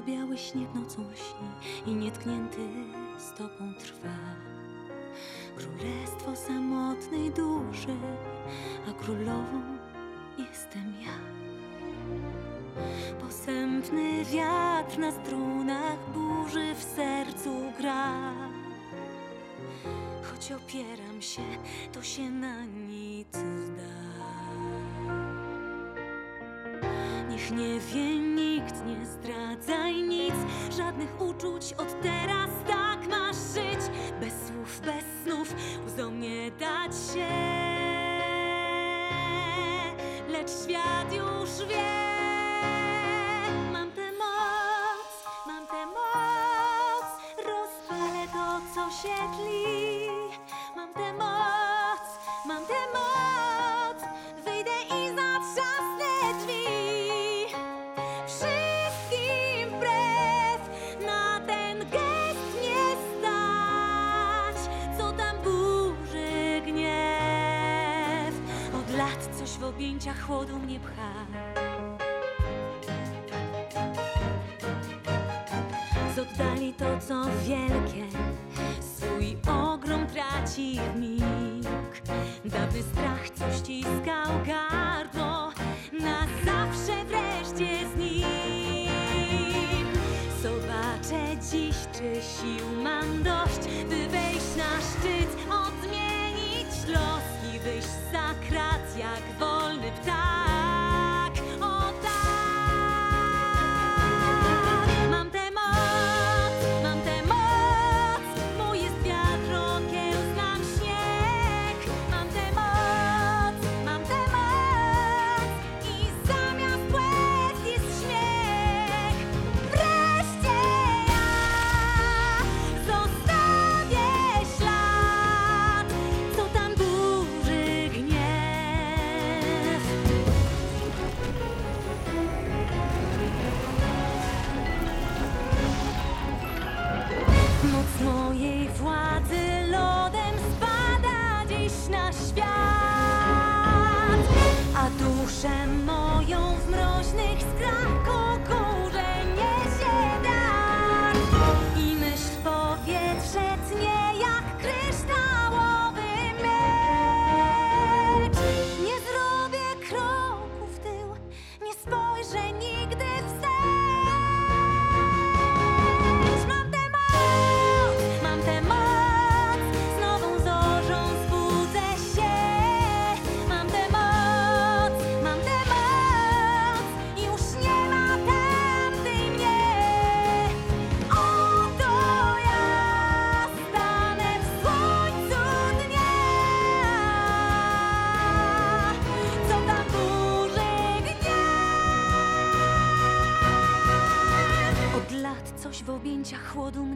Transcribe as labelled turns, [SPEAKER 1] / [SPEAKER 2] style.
[SPEAKER 1] biały śnieg nocą śni i nietknięty stopą trwa. Królestwo samotnej duszy, a królową jestem ja. Posępny wiatr na strunach burzy w sercu gra. Choć opieram się, to się na nic zda. Niech nie wie nikt, nie zdradzaj nic, żadnych uczuć od teraz, tak masz żyć. Bez słów, bez snów, łzom nie dać się. Lecz świat już wie. Mam tę moc, rozpalę to, co się tli. Mam tę moc, wyjdę i zatrzasnę drzwi. Wszystkim wbrew, na ten gest nie stać, co tam burzy gniew. Od lat coś w objęciach chłodu mnie pcha. Z oddali to, co wielkie, swój ogrom traci w mig. Dawny strach, co ściskał gardło, na zawsze wreszcie znikł. Zobaczę dziś, czy sił mam dość, by wejść na szczyt, odmienić los i wyjść za krat jak wolny ptak. O tak! Mam tę moc, mój jest wiatr, okiełznam śnieg. Mam tę moc i zamiast łez jest śmiech. Wreszcie ja zostawię ślad, co tam burzy gniew. Moc mojej władzy lodem spada dziś na świat, a duszę moją w mroźnych skrach kukurze niesie dar. I myśl w powietrze tnie jak kryształowy miecz. Nie zrobię kroku w tył, nie spojrzę nigdy wstecz. Mam tę moc, z nową zorzą zbudzę się. Mam tę moc, już nie ma tamtej mnie. Oto ja stanę w słońcu dnia, co tam burzy gniew. Od lat coś w objęciach chłodu